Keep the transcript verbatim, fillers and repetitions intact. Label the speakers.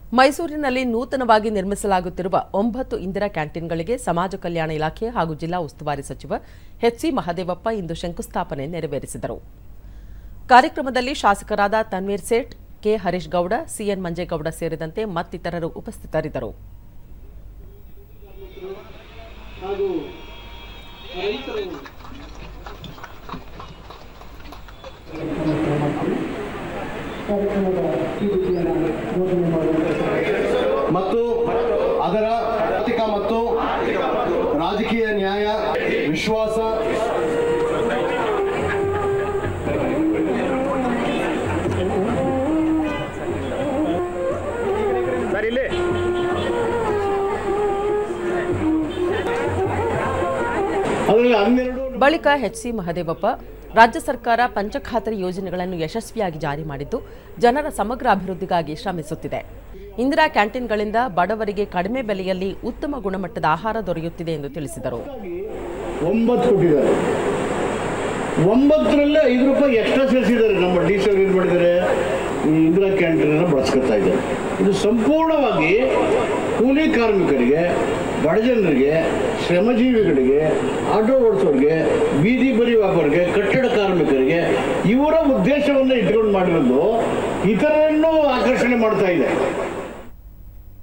Speaker 1: ಮೈಸೂರಿನಲ್ಲಿ ನೂತನವಾಗಿ ನಿರ್ಮಿಸಲಾಗುತ್ತಿರುವ ಒಂಬತ್ತು ಇಂದಿರಾ ಕ್ಯಾಂಟೀನ್ಗಳಿಗೆ ಸಮಾಜ ಕಲ್ಯಾಣ ಇಲಾಖೆ ಹಾಗೂ ಜಿಲ್ಲಾ ಉಸ್ತುವಾರಿ ಸಚಿವ ಎಚ್ ಸಿ ಮಹದೇವಪ್ಪ ಇಂದು ಶಂಕುಸ್ಥಾಪನೆ ನೆರವೇರಿಸಿದರು. ಕಾರ್ಯಕ್ರಮದಲ್ಲಿ ಶಾಸಕರಾದ ತನ್ವೀರ್ ಸೇಠ್, ಕೆ ಹರೀಶ್ ಗೌಡ, ಸಿಎನ್ ಮಂಜೇಗೌಡ ಸೇರಿದಂತೆ ಮತ್ತಿತರರು ಉಪಸ್ಥಿತರಿದ್ದರು.
Speaker 2: ಮತ್ತು ಅದರ ಆರ್ಥಿಕ ಮತ್ತು ರಾಜಕೀಯ ನ್ಯಾಯ ವಿಶ್ವಾಸ
Speaker 1: ಬಳಿಕ ಎಚ್ ಸಿ ಮಹದೇವಪ್ಪ ರಾಜ್ಯ ಸರ್ಕಾರ ಪಂಚಖಾತರಿ ಯೋಜನೆಗಳನ್ನು ಯಶಸ್ವಿಯಾಗಿ ಜಾರಿ ಮಾಡಿದ್ದು ಜನರ ಸಮಗ್ರ ಅಭಿವೃದ್ಧಿಗಾಗಿ ಶ್ರಮಿಸುತ್ತಿದೆ. ಇಂದಿರಾ ಕ್ಯಾಂಟೀನ್ಗಳಿಂದ ಬಡವರಿಗೆ ಕಡಿಮೆ ಬೆಲೆಯಲ್ಲಿ ಉತ್ತಮ ಗುಣಮಟ್ಟದ ಆಹಾರ ದೊರೆಯುತ್ತಿದೆ ಎಂದು ತಿಳಿಸಿದರು.
Speaker 3: ಒಂಬತ್ತು ಕೊಟ್ಟಿದ್ದಾರೆ, ಒಂಬತ್ತರಲ್ಲೇ ಐದು ರೂಪಾಯಿ ಎಕ್ಸ್ಟ್ರಾ ಸೇರಿಸಿದ್ದಾರೆ. ನಮ್ಮ ಡಿ ಸಿ ಏನು ಮಾಡಿದ್ದಾರೆ, ಈ ಇಂದಿರಾ ಕ್ಯಾಂಟೀನ್ ಅನ್ನು ಬಳಸ್ಕೊತಾ ಇದ್ದಾರೆ. ಇದು ಸಂಪೂರ್ಣವಾಗಿ ಕೂಲಿ ಕಾರ್ಮಿಕರಿಗೆ, ಬಡ ಜನರಿಗೆ, ಶ್ರಮಜೀವಿಗಳಿಗೆ, ಆಟೋ ಓಡಿಸೋರಿಗೆ, ಬೀದಿ ಬರಿಯುವವರಿಗೆ, ಕಟ್ಟಡ ಕಾರ್ಮಿಕರಿಗೆ ಇವರ ಉದ್ದೇಶವನ್ನು ಇಟ್ಕೊಂಡು ಮಾಡಿರೋದು ಇತರರನ್ನು ಆಕರ್ಷಣೆ ಮಾಡ್ತಾ ಇದೆ.